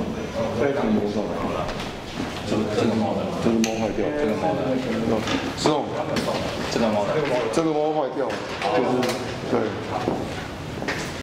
非常魔手。 这个猫的， 这个猫坏掉， 这个猫的， 是哦， 这个猫的， 这个猫坏掉，就是对。